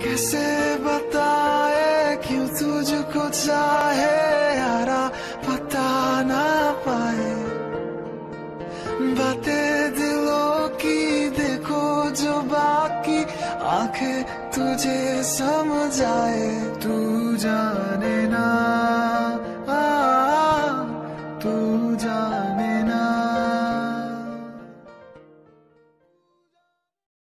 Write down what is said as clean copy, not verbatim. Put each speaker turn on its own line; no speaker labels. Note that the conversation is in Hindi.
कैसे बताए क्यों तुझको चाहे यारा, पता ना पाए बातें दिलों की, देखो जो बाकी आंखें तुझे समझाए। तू जाने ना